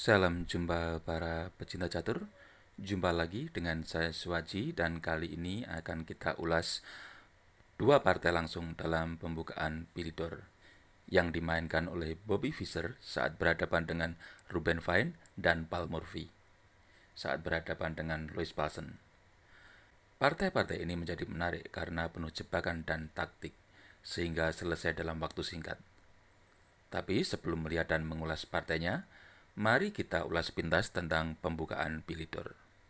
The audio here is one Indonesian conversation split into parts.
Salam jumpa para pecinta catur. Jumpa lagi dengan saya Suwaji dan kali ini akan kita ulas dua partai langsung dalam pembukaan Philidor yang dimainkan oleh Bobby Fischer saat berhadapan dengan Ruben Fine dan Paul Murphy saat berhadapan dengan Louis Paulsen. Partai-partai ini menjadi menarik karena penuh jebakan dan taktik sehingga selesai dalam waktu singkat. Tapi sebelum melihat dan mengulas partainya, mari kita ulas pintas tentang pembukaan Philidor.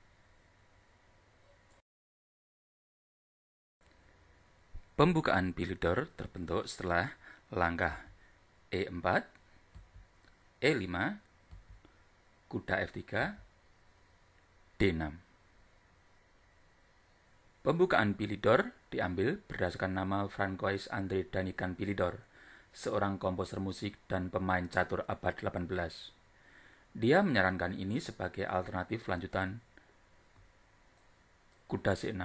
Pembukaan Philidor terbentuk setelah langkah E4, E5, kuda F3, D6. Pembukaan Philidor diambil berdasarkan nama Francois André Danican Philidor, seorang komposer musik dan pemain catur abad 18. Dia menyarankan ini sebagai alternatif lanjutan kuda C6.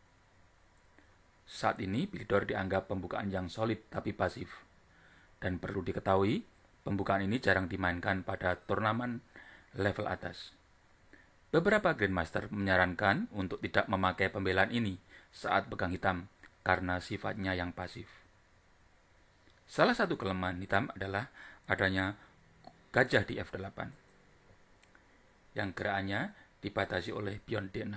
Saat ini Philidor dianggap pembukaan yang solid tapi pasif. Dan perlu diketahui, pembukaan ini jarang dimainkan pada turnamen level atas. Beberapa Grandmaster menyarankan untuk tidak memakai pembelaan ini saat pegang hitam karena sifatnya yang pasif. Salah satu kelemahan hitam adalah adanya gajah di F8 yang gerakannya dibatasi oleh pion D6.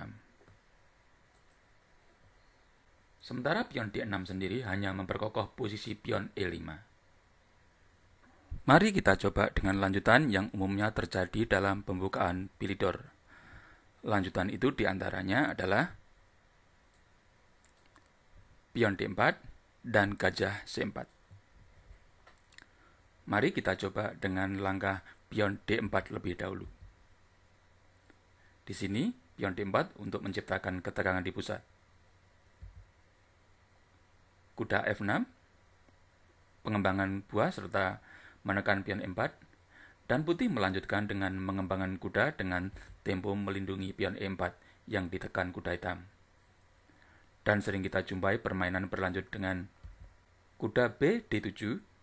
Sementara pion D6 sendiri hanya memperkokoh posisi pion E5. Mari kita coba dengan lanjutan yang umumnya terjadi dalam pembukaan Philidor. Lanjutan itu diantaranya adalah pion D4 dan gajah C4. Mari kita coba dengan langkah pion D4 lebih dahulu. Di sini, pion D4 untuk menciptakan ketegangan di pusat. Kuda F6, pengembangan buah serta menekan pion E4, dan putih melanjutkan dengan mengembangkan kuda dengan tempo melindungi pion E4 yang ditekan kuda hitam. Dan sering kita jumpai permainan berlanjut dengan kuda B D7,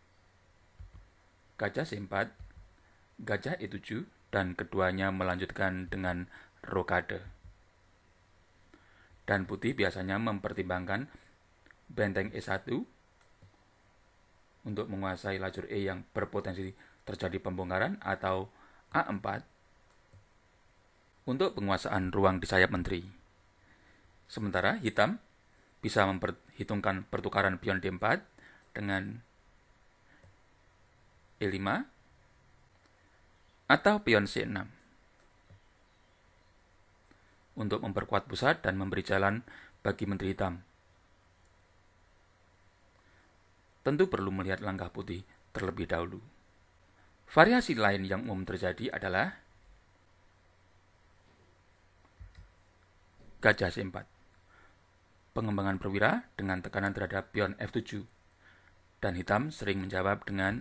gajah C4, gajah E7, dan keduanya melanjutkan dengan rokade. Dan putih biasanya mempertimbangkan benteng E1 untuk menguasai lajur E yang berpotensi terjadi pembongkaran atau A4 untuk penguasaan ruang di sayap menteri. Sementara hitam bisa memperhitungkan pertukaran pion D4 dengan E5 atau pion C6 untuk memperkuat pusat dan memberi jalan bagi menteri hitam. Tentu perlu melihat langkah putih terlebih dahulu. Variasi lain yang umum terjadi adalah gajah C4, pengembangan perwira dengan tekanan terhadap pion F7, dan hitam sering menjawab dengan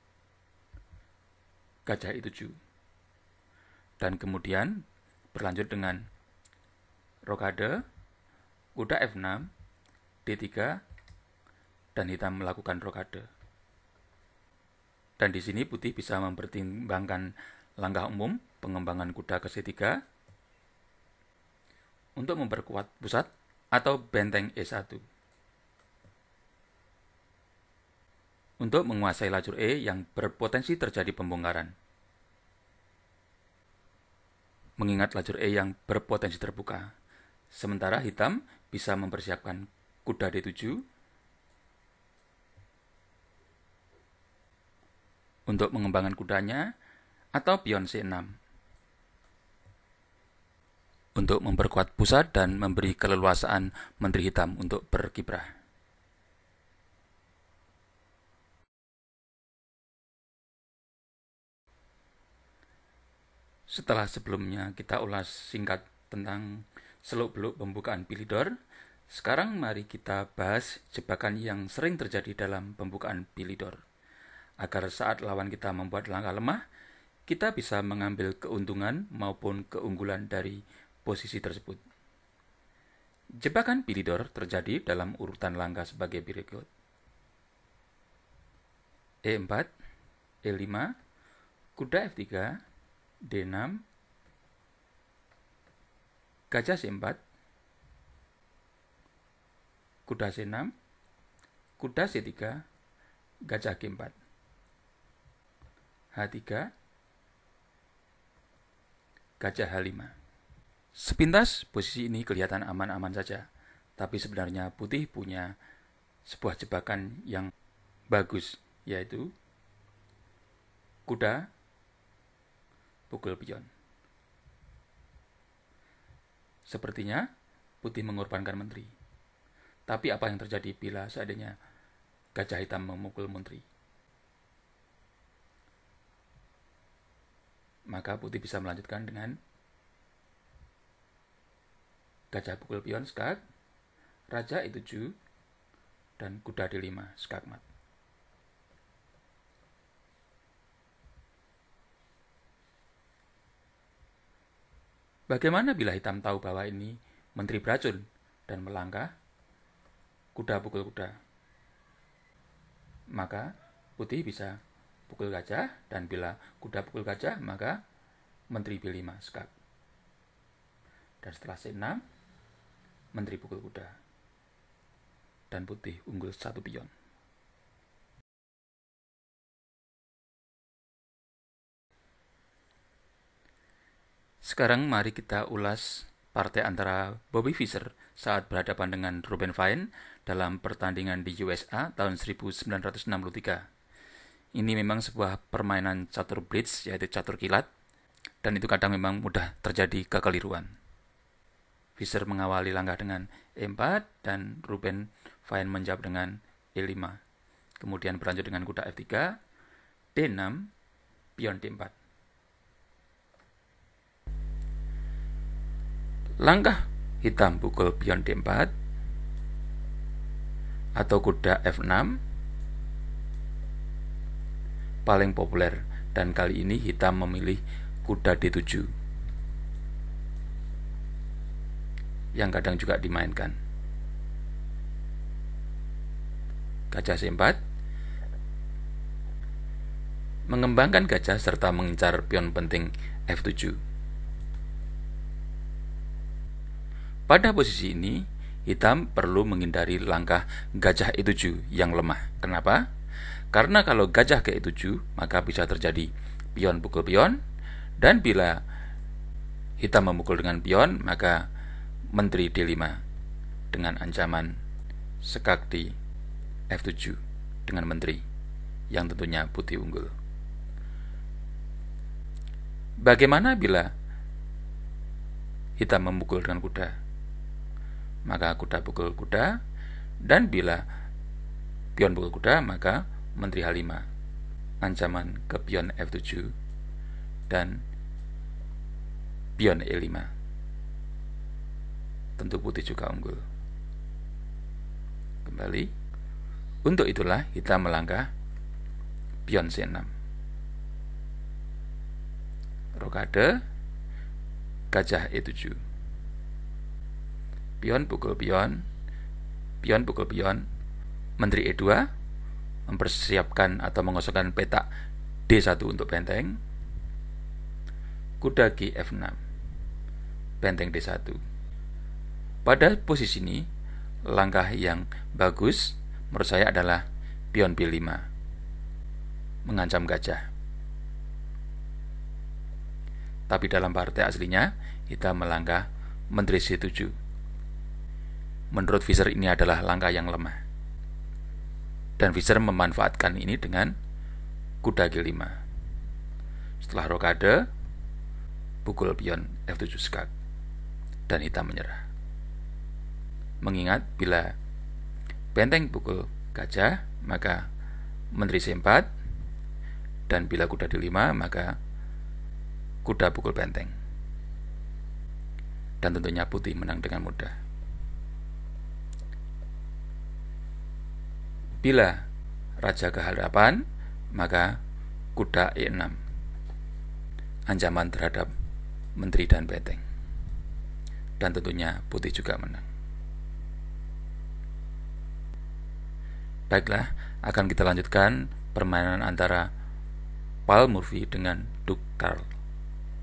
gajah E7. Dan kemudian berlanjut dengan rokade, kuda F6, D3, dan hitam melakukan rokade. Dan di sini putih bisa mempertimbangkan langkah umum pengembangan kuda ke C3 untuk memperkuat pusat atau benteng E1 untuk menguasai lajur E yang berpotensi terjadi pembongkaran. Mengingat lajur E yang berpotensi terbuka. Sementara hitam bisa mempersiapkan kuda D7 untuk mengembangkan kudanya atau pion C6 untuk memperkuat pusat dan memberi keleluasaan menteri hitam untuk berkiprah. Setelah sebelumnya kita ulas singkat tentang seluk-beluk pembukaan Philidor, sekarang mari kita bahas jebakan yang sering terjadi dalam pembukaan Philidor, agar saat lawan kita membuat langkah lemah, kita bisa mengambil keuntungan maupun keunggulan dari posisi tersebut. Jebakan Philidor terjadi dalam urutan langkah sebagai berikut: E4, E5, kuda F3, D6, gajah C4, kuda C6, kuda C3, gajah G4, H3, gajah H5. Sepintas posisi ini kelihatan aman-aman saja, tapi sebenarnya putih punya sebuah jebakan yang bagus, yaitu kuda pukul pion. Sepertinya putih mengorbankan menteri. Tapi apa yang terjadi bila seandainya gajah hitam memukul menteri? Maka putih bisa melanjutkan dengan gajah pukul pion skak, raja E7, dan kuda D5 skakmat. Bagaimana bila hitam tahu bahwa ini menteri beracun dan melangkah kuda pukul kuda? Maka putih bisa pukul gajah, dan bila kuda pukul gajah maka menteri B5 skak. Dan setelah C6 menteri pukul kuda, dan putih unggul 1 pion. Sekarang mari kita ulas partai antara Bobby Fischer saat berhadapan dengan Ruben Fine dalam pertandingan di USA tahun 1963. Ini memang sebuah permainan catur blitz, yaitu catur kilat, dan itu kadang memang mudah terjadi kekeliruan. Fischer mengawali langkah dengan E4 dan Ruben Fine menjawab dengan E5. Kemudian berlanjut dengan kuda F3, D6, pion D4. Langkah hitam pukul pion D4 atau kuda F6 paling populer, dan kali ini hitam memilih kuda D7 yang kadang juga dimainkan. Gajah C4 mengembangkan gajah serta mengincar pion penting F7. Pada posisi ini, hitam perlu menghindari langkah gajah E7 yang lemah. Kenapa? Karena kalau gajah ke E7, maka bisa terjadi pion pukul pion, dan bila hitam memukul dengan pion, maka menteri D5 dengan ancaman skak di F7 dengan menteri, yang tentunya putih unggul. Bagaimana bila hitam memukul dengan kuda? Maka kuda pukul kuda, dan bila pion pukul kuda, maka menteri H5, ancaman ke pion F7 dan pion E5. Tentu putih juga unggul. Kembali. Untuk itulah hitam melangkah pion C6. Rokade, gajah E7. Pion pukul pion, pion pukul pion, menteri E2 mempersiapkan atau mengosongkan petak D1 untuk benteng. Kuda G F6, benteng D1. Pada posisi ini, langkah yang bagus menurut saya adalah pion B5, mengancam gajah. Tapi dalam partai aslinya, hitam melangkah menteri C7. Menurut Fischer ini adalah langkah yang lemah, dan Fischer memanfaatkan ini dengan kuda G5. Setelah rokade, pukul pion F7 skak, dan hitam menyerah. Mengingat bila benteng pukul gajah, maka menteri C4, dan bila kuda D5, maka kuda pukul benteng. Dan tentunya putih menang dengan mudah. Bila raja ke H8, maka kuda E6, ancaman terhadap menteri dan benteng. Dan tentunya putih juga menang. Baiklah, akan kita lanjutkan permainan antara Paul Morphy dengan Doug Carl.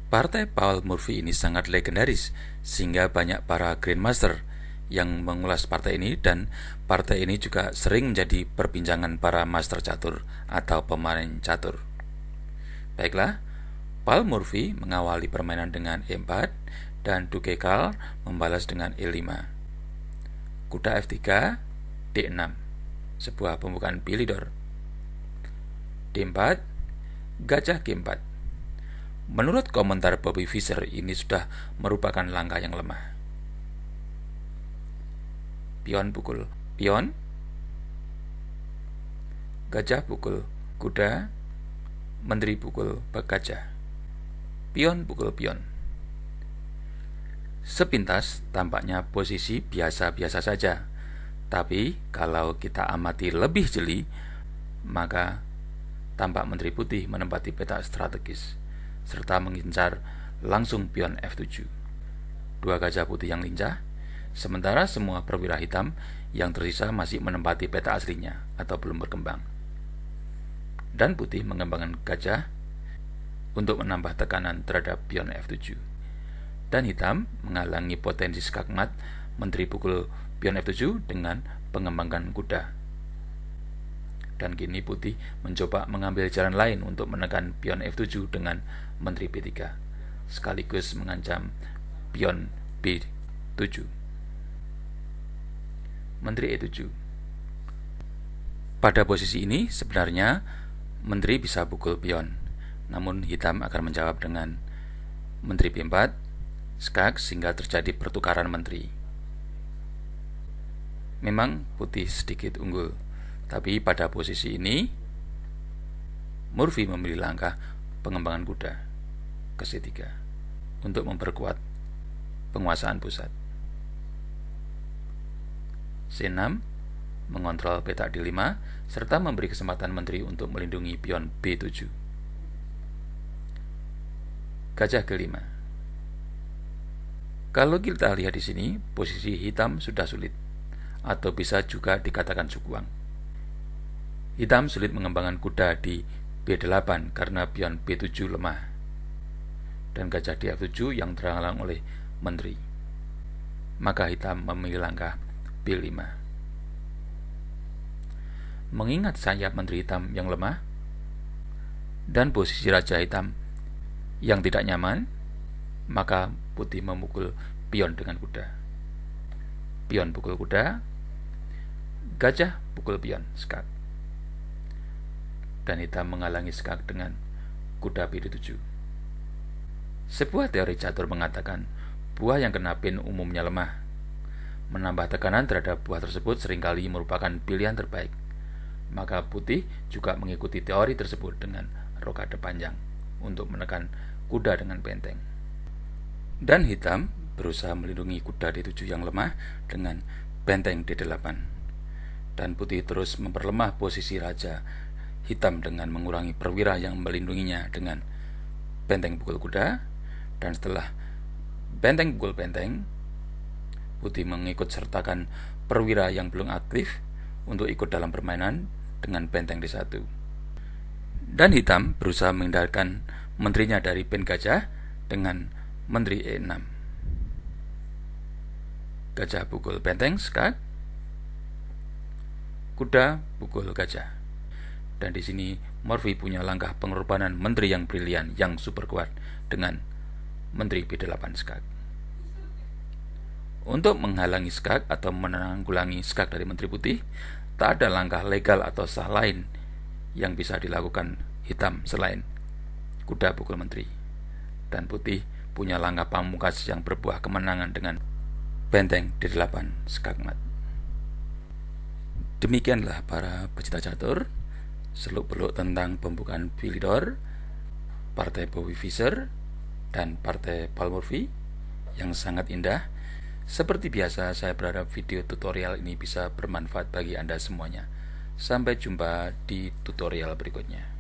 Partai Paul Morphy ini sangat legendaris, sehingga banyak para Grandmaster yang mengulas partai ini, dan partai ini juga sering menjadi perbincangan para master catur atau pemain catur. Baiklah, Paul Morphy mengawali permainan dengan E4 dan Duke Karl membalas dengan E5. Kuda F3, D6, sebuah pembukaan Philidor. D4, gajah G4. Menurut komentar Bobby Fischer, ini sudah merupakan langkah yang lemah. Pion pukul pion, gajah pukul kuda, menteri pukul gajah, pion pukul pion. Sepintas tampaknya posisi biasa-biasa saja, tapi kalau kita amati lebih jeli, maka tampak menteri putih menempati peta strategis serta mengincar langsung pion F7. Dua gajah putih yang lincah, sementara semua perwira hitam yang tersisa masih menempati peta aslinya atau belum berkembang. Dan putih mengembangkan gajah untuk menambah tekanan terhadap pion F7. Dan hitam menghalangi potensi skakmat menteri pukul pion F7 dengan pengembangan kuda. Dan kini putih mencoba mengambil jalan lain untuk menekan pion F7 dengan menteri B3, sekaligus mengancam pion B7. Menteri E7. Pada posisi ini sebenarnya menteri bisa pukul pion, namun hitam akan menjawab dengan menteri B4, skak, sehingga terjadi pertukaran menteri. Memang putih sedikit unggul, tapi pada posisi ini Morphy memilih langkah pengembangan kuda ke C3 untuk memperkuat penguasaan pusat. C6 mengontrol peta D5 serta memberi kesempatan menteri untuk melindungi pion B7. Gajah G5. Kalau kita lihat di sini, posisi hitam sudah sulit, atau bisa juga dikatakan cukuang. Hitam sulit mengembangkan kuda di B8 karena pion B7 lemah, dan gajah di F7 yang terhalang oleh menteri. Maka hitam memilih langkah B5. Mengingat sayap menteri hitam yang lemah dan posisi raja hitam yang tidak nyaman, maka putih memukul pion dengan kuda. Pion pukul kuda, gajah pukul pion, skak. Dan hitam menghalangi skak dengan kuda B7. Sebuah teori catur mengatakan buah yang kena pin umumnya lemah. Menambah tekanan terhadap buah tersebut seringkali merupakan pilihan terbaik. Maka putih juga mengikuti teori tersebut dengan rokade panjang untuk menekan kuda dengan benteng. Dan hitam berusaha melindungi kuda D7 yang lemah dengan benteng D8. Dan putih terus memperlemah posisi raja hitam dengan mengurangi perwira yang melindunginya dengan benteng pukul kuda. Dan setelah benteng pukul benteng, putih mengikut sertakan perwira yang belum aktif untuk ikut dalam permainan dengan benteng D1. Dan hitam berusaha menghindarkan menterinya dari pin gajah dengan menteri E6. Gajah pukul benteng, skak. Kuda pukul gajah. Dan di sini Morphy punya langkah pengorbanan menteri yang brilian, yang super kuat dengan menteri B8 skak. Untuk menghalangi skak atau menanggulangi skak dari menteri putih, tak ada langkah legal atau sah lain yang bisa dilakukan hitam selain kuda pukul menteri. Dan putih punya langkah pamungkas yang berbuah kemenangan dengan benteng D8 skak mat. Demikianlah para pecinta catur, seluk-beluk tentang pembukaan Philidor, partai Bobby Fischer, dan partai Paul Morphy yang sangat indah. Seperti biasa, saya berharap video tutorial ini bisa bermanfaat bagi Anda semuanya. Sampai jumpa di tutorial berikutnya.